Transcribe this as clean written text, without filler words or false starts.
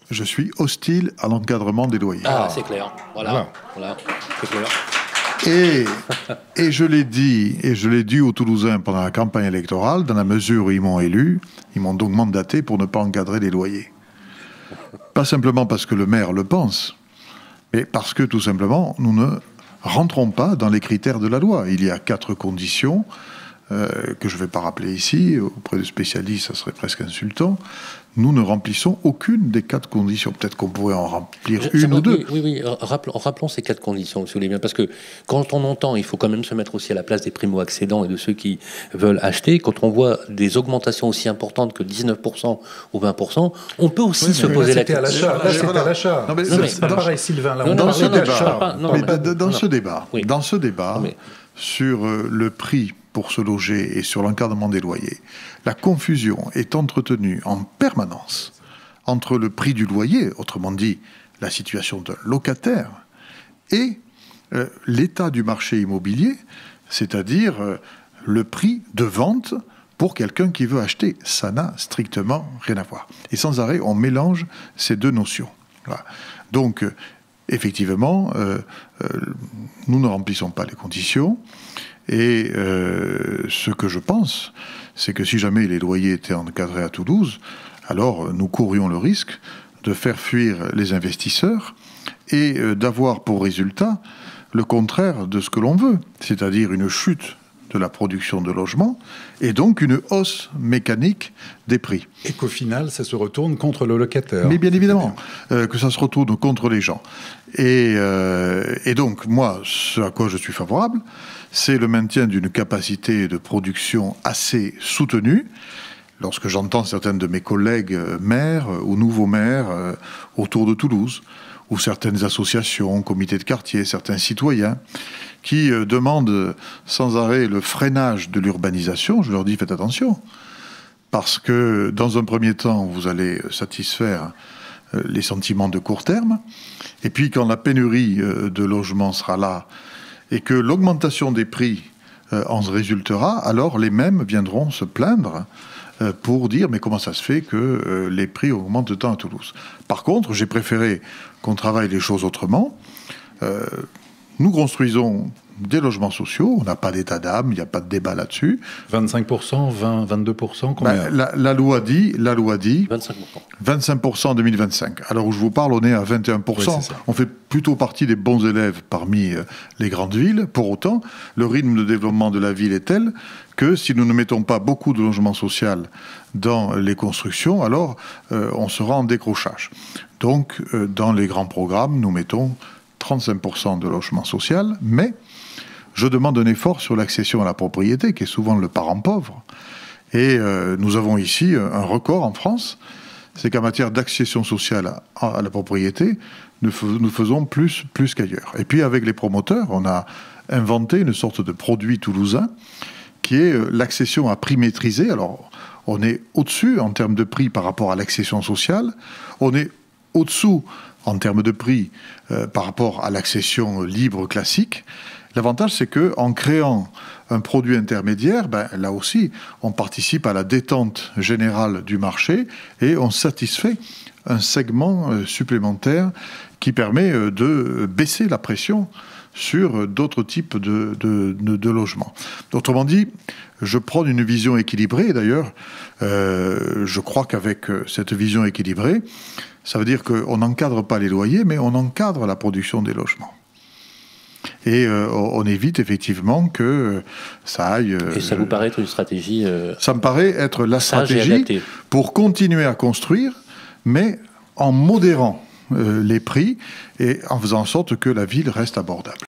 Je suis hostile à l'encadrement des loyers. Ah, c'est clair. Voilà. C'est clair. Et je l'ai dit aux Toulousains pendant la campagne électorale, dans la mesure où ils m'ont élu, ils m'ont donc mandaté pour ne pas encadrer les loyers. Pas simplement parce que le maire le pense, mais parce que tout simplement, nous ne rentrons pas dans les critères de la loi. Il y a 4 conditions que je ne vais pas rappeler ici, auprès de spécialistes, ça serait presque insultant. Nous ne remplissons aucune des 4 conditions. Peut-être qu'on pourrait en remplir une ou deux. Oui. Rappelons ces 4 conditions, si vous voulez bien, parce que quand on entend, il faut quand même se mettre aussi à la place des primo-accédants et de ceux qui veulent acheter. Quand on voit des augmentations aussi importantes que 19% ou 20%, on peut aussi se poser la question. Là, c'était à l'achat. C'est pas pareil, Sylvain. Là, on dans ce débat, sur le prix pour se loger et sur l'encadrement des loyers, la confusion est entretenue en permanence entre le prix du loyer, autrement dit la situation d'un locataire, et l'état du marché immobilier, c'est-à-dire le prix de vente pour quelqu'un qui veut acheter. Ça n'a strictement rien à voir. Et sans arrêt, on mélange ces deux notions. Voilà. Donc, effectivement, nous ne remplissons pas les conditions. Et ce que je pense, c'est que si jamais les loyers étaient encadrés à Toulouse, alors nous courrions le risque de faire fuir les investisseurs et d'avoir pour résultat le contraire de ce que l'on veut, c'est-à-dire une chute de la production de logements et donc une hausse mécanique des prix. Et qu'au final, ça se retourne contre le locataire. Mais bien évidemment, que ça se retourne contre les gens. Et donc, moi, ce à quoi je suis favorable, c'est le maintien d'une capacité de production assez soutenue. Lorsque j'entends certains de mes collègues maires ou nouveaux maires autour de Toulouse, ou certaines associations, comités de quartier, certains citoyens, qui demandent sans arrêt le freinage de l'urbanisation, je leur dis faites attention, parce que dans un premier temps, vous allez satisfaire les sentiments de court terme, et puis quand la pénurie de logements sera là, et que l'augmentation des prix en résultera, alors les mêmes viendront se plaindre pour dire mais comment ça se fait que les prix augmentent de temps à Toulouse. Par contre, j'ai préféré qu'on travaille les choses autrement. Nous construisons des logements sociaux, on n'a pas d'état d'âme, il n'y a pas de débat là-dessus. 25%, 20%, 22%, combien ? La loi dit 25%. 25% en 2025. Alors où je vous parle, on est à 21%. Oui, on fait plutôt partie des bons élèves parmi les grandes villes. Pour autant, le rythme de développement de la ville est tel que si nous ne mettons pas beaucoup de logements sociaux dans les constructions, alors on sera en décrochage. Donc, dans les grands programmes, nous mettons 35% de logements sociaux, mais je demande un effort sur l'accession à la propriété, qui est souvent le parent pauvre. Et nous avons ici un record en France, c'est qu'en matière d'accession sociale à la propriété, nous faisons plus qu'ailleurs. Et puis avec les promoteurs, on a inventé une sorte de produit toulousain, qui est l'accession à prix maîtrisé. Alors, on est au-dessus en termes de prix par rapport à l'accession sociale, on est au-dessous en termes de prix par rapport à l'accession libre classique. L'avantage, c'est qu'en créant un produit intermédiaire, là aussi, on participe à la détente générale du marché et on satisfait un segment supplémentaire qui permet de baisser la pression sur d'autres types de logements. Autrement dit, je prône une vision équilibrée. D'ailleurs, je crois qu'avec cette vision équilibrée, ça veut dire qu'on n'encadre pas les loyers, mais on encadre la production des logements. Et on évite effectivement que ça aille... Et ça vous paraît être une stratégie... Ça me paraît être la stratégie pour continuer à construire, mais en modérant les prix et en faisant en sorte que la ville reste abordable.